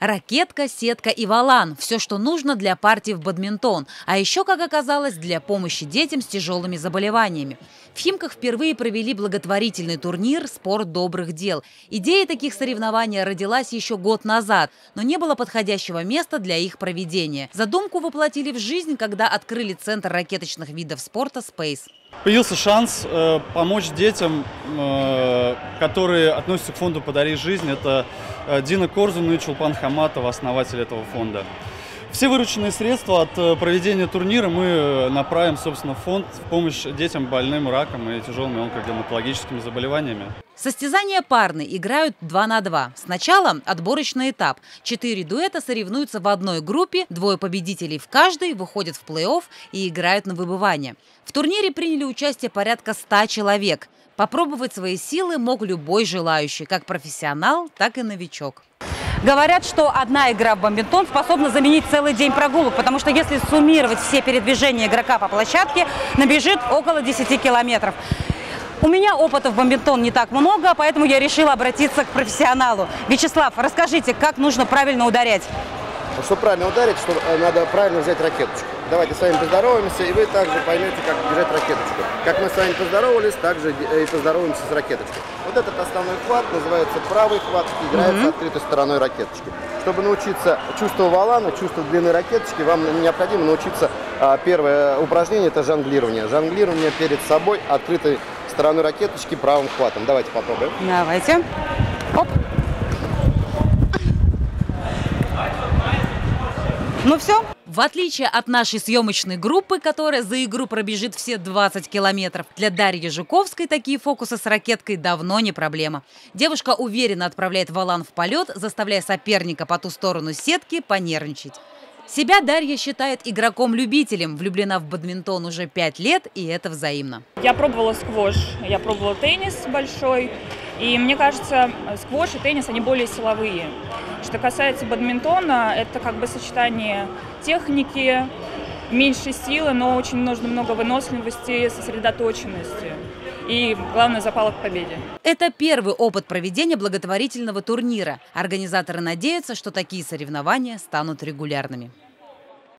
Ракетка, сетка и волан – все, что нужно для партии в бадминтон. А еще, как оказалось, для помощи детям с тяжелыми заболеваниями. В Химках впервые провели благотворительный турнир «Спорт добрых дел». Идея таких соревнований родилась еще год назад, но не было подходящего места для их проведения. Задумку воплотили в жизнь, когда открыли Центр ракеточных видов спорта «Space». Появился шанс помочь детям, которые относятся к фонду «Подари жизнь». Это Дина Корзун и Чулпан Хаматова, основатель этого фонда. Все вырученные средства от проведения турнира мы направим, собственно, в фонд в помощь детям, больным раком и тяжелыми онкогематологическими заболеваниями. Состязания парные, играют 2 на 2. Сначала отборочный этап. 4 дуэта соревнуются в одной группе, 2 победителей в каждой выходят в плей-офф и играют на выбывание. В турнире приняли участие порядка 100 человек. Попробовать свои силы мог любой желающий, как профессионал, так и новичок. Говорят, что одна игра в бадминтон способна заменить целый день прогулок, потому что если суммировать все передвижения игрока по площадке, набежит около 10 километров. У меня опыта в бадминтон не так много, поэтому я решила обратиться к профессионалу. Вячеслав, расскажите, как нужно правильно ударять? Чтобы правильно ударить, надо правильно взять ракеточку. Давайте с вами поздороваемся, и вы также поймете, как держать ракеточку. Как мы с вами поздоровались, также и поздороваемся с ракеточкой. Вот этот основной хват называется правый хват, играется открытой стороной ракеточки. Чтобы научиться чувству волана, чувству длины ракеточки, вам необходимо научиться, первое упражнение – это жонглирование. Жонглирование перед собой открытой стороной ракеточки правым хватом. Давайте попробуем. Давайте. Оп. Ну все. В отличие от нашей съемочной группы, которая за игру пробежит все 20 километров, для Дарьи Жуковской такие фокусы с ракеткой давно не проблема. Девушка уверенно отправляет волан в полет, заставляя соперника по ту сторону сетки понервничать. Себя Дарья считает игроком-любителем, влюблена в бадминтон уже 5 лет, и это взаимно. Я пробовала сквош, я пробовала теннис большой, и мне кажется, сквош и теннис, они более силовые. Что касается бадминтона, это как бы сочетание техники, меньшей силы, но очень нужно много выносливости, сосредоточенности. И, главное, запала к победе. Это первый опыт проведения благотворительного турнира. Организаторы надеются, что такие соревнования станут регулярными.